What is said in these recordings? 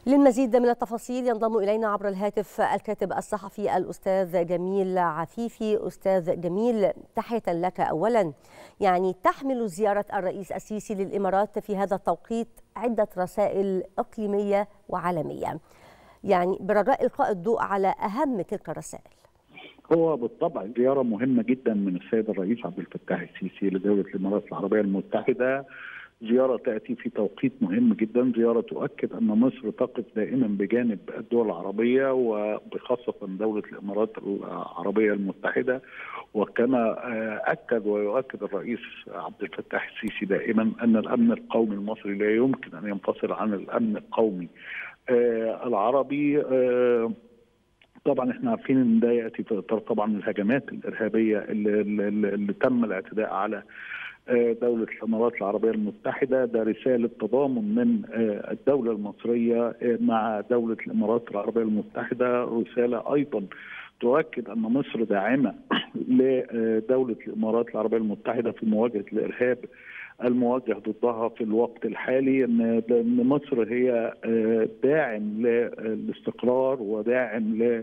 للمزيد من التفاصيل ينضم إلينا عبر الهاتف الكاتب الصحفي الأستاذ جميل عفيفي. أستاذ جميل، تحية لك أولا. تحمل زيارة الرئيس السيسي للإمارات في هذا التوقيت عدة رسائل إقليمية وعالمية، برجاء إلقاء الضوء على أهم تلك الرسائل. هو بالطبع زيارة مهمة جدا من السيد الرئيس عبد الفتاح السيسي لدولة الإمارات العربية المتحدة، زيارة تأتي في توقيت مهم جدا، زيارة تؤكد أن مصر تقف دائما بجانب الدول العربية وبخاصة دولة الإمارات العربية المتحدة. وكما أكد ويؤكد الرئيس عبد الفتاح السيسي دائما أن الأمن القومي المصري لا يمكن أن ينفصل عن الأمن القومي العربي. طبعا احنا عارفين ان ده ياتي في اطار طبعا الهجمات الارهابيه اللي تم الاعتداء على دولة الإمارات العربية المتحدة. ده رسالة تضامن من الدولة المصرية مع دولة الإمارات العربية المتحدة، رسالة أيضا تؤكد أن مصر داعمة لدولة الإمارات العربية المتحدة في مواجهة الإرهاب الموجه ضدها في الوقت الحالي، ان مصر هي داعم للاستقرار وداعم ل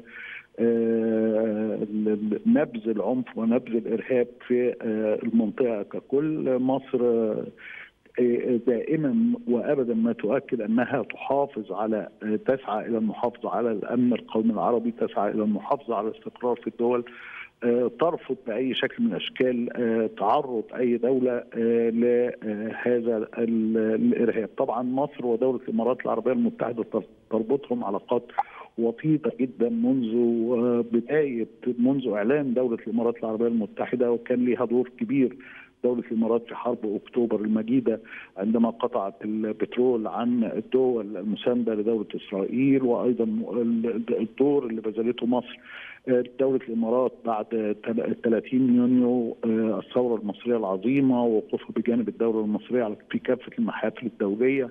نبذ العنف ونبذ الارهاب في المنطقه ككل. مصر دائما وابدا ما تؤكد انها تسعى الى المحافظه على الامن القومي العربي، تسعى الى المحافظه على الاستقرار في الدول، ترفض باي شكل من الاشكال تعرض اي دوله لهذا الارهاب. طبعا مصر ودوله الامارات العربيه المتحده تربطهم علاقات وطيده جدا منذ اعلان دوله الامارات العربيه المتحده، وكان لها دور كبير دولة الإمارات في حرب أكتوبر المجيدة عندما قطعت البترول عن الدول المساندة لدولة إسرائيل، وأيضا الدور اللي بذلته مصر دولة الإمارات بعد 30 يونيو الثورة المصرية العظيمة، ووقوفها بجانب الدولة المصرية في كافة المحافل الدولية،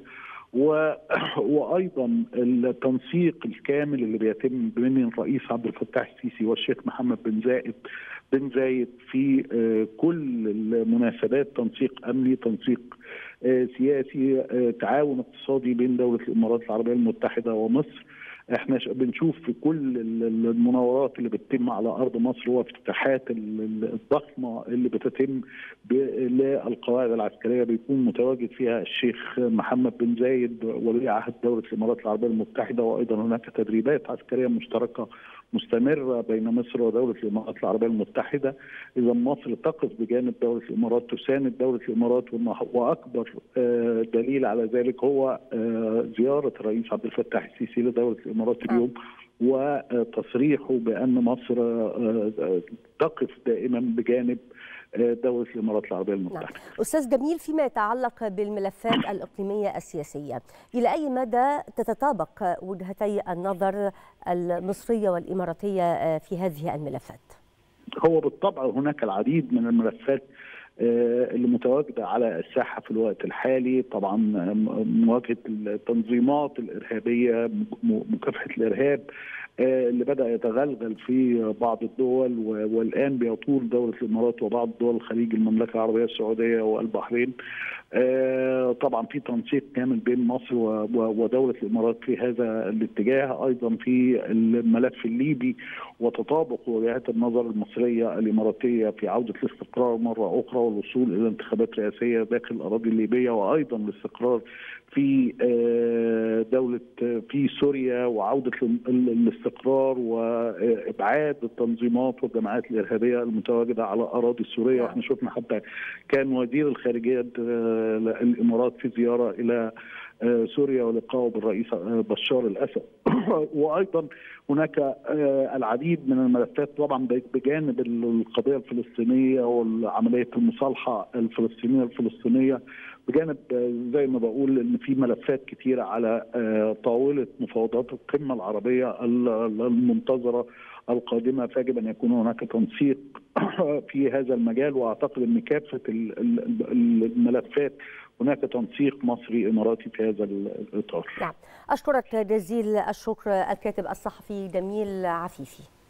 وايضا التنسيق الكامل اللي بيتم بين الرئيس عبد الفتاح السيسي والشيخ محمد بن زايد في كل المناسبات، تنسيق امني، تنسيق سياسي، تعاون اقتصادي بين دوله الامارات العربيه المتحده ومصر. احنا بنشوف في كل المناورات اللي بتتم على ارض مصر وافتتاحات الضخمه اللي بتتم للقواعد العسكريه بيكون متواجد فيها الشيخ محمد بن زايد ولي عهد دوله الامارات العربيه المتحده، وايضا هناك تدريبات عسكريه مشتركه مستمره بين مصر ودوله الامارات العربيه المتحده. اذا مصر تقف بجانب دوله الامارات، تساند دوله الامارات، واكبر دليل على ذلك هو زياره الرئيس عبد الفتاح السيسي لدوله الامارات اليوم، وتصريحه بان مصر تقف دائما بجانب دولة الإمارات العربية المتحدة. أستاذ جميل، فيما يتعلق بالملفات الإقليمية السياسية، إلى أي مدى تتطابق وجهتي النظر المصرية والإماراتية في هذه الملفات؟ هو بالطبع هناك العديد من الملفات اللي متواجدة على الساحة في الوقت الحالي. طبعا مواجهة التنظيمات الإرهابية، مكافحة الإرهاب اللي بدأ يتغلغل في بعض الدول، والآن بيطول دولة الإمارات وبعض دول الخليج، المملكة العربية السعودية والبحرين. طبعا في تنسيق كامل بين مصر ودولة الإمارات في هذا الاتجاه، أيضا في الملف الليبي وتطابق وجهات النظر المصرية الإماراتية في عودة الاستقرار مرة أخرى والوصول إلى انتخابات رئاسية داخل الأراضي الليبية، وأيضا الاستقرار في في سوريا وعودة الاستقرار وإبعاد التنظيمات والجماعات الإرهابية المتواجدة على أراضي سوريا. واحنا شفنا حتى كان وزير الخارجية الإمارات في زيارة إلى سوريا ولقائه بالرئيس بشار الأسد. وأيضا هناك العديد من الملفات طبعا بجانب القضية الفلسطينية وعملية المصالحة الفلسطينية، بجانب زي ما بقول ان في ملفات كثيره على طاوله مفاوضات القمه العربيه المنتظره القادمه، فيجب ان يكون هناك تنسيق في هذا المجال، واعتقد ان كافه الملفات هناك تنسيق مصري اماراتي في هذا الاطار. نعم، اشكرك جزيل الشكر الكاتب الصحفي جميل عفيفي.